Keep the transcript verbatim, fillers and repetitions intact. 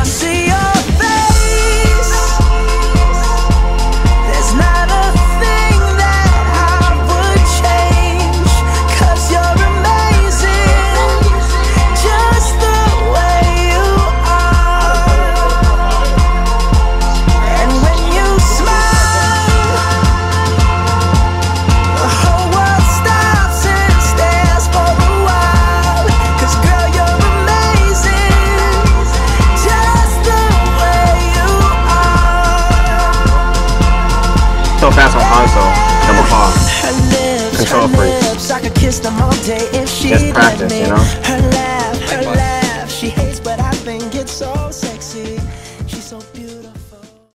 see your face. There's not a thing that I would change, 'cause you're amazing, just the way you are. And when you smile, the whole world stops and stares for a while. 'Cause girl, you're amazing, just the way you are. So fast on console, double pause. Her lips, Control her freak. lips, I could kiss them all day if she Just let practice, me. you know? Her laugh,